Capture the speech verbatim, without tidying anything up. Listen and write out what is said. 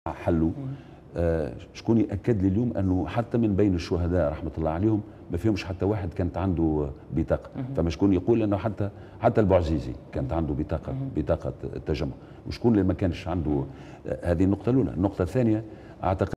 حلوا. آه شكون ياكد لي اليوم انه حتى من بين الشهداء رحمه الله عليهم ما فيهمش حتى واحد كانت عنده بطاقه، فما شكون يقول انه حتى حتى البوعزيزي كانت عنده بطاقه بطاقه التجمع، وشكون اللي ما كانش عنده. آه هذه النقطه الاولى. النقطه الثانيه اعتقد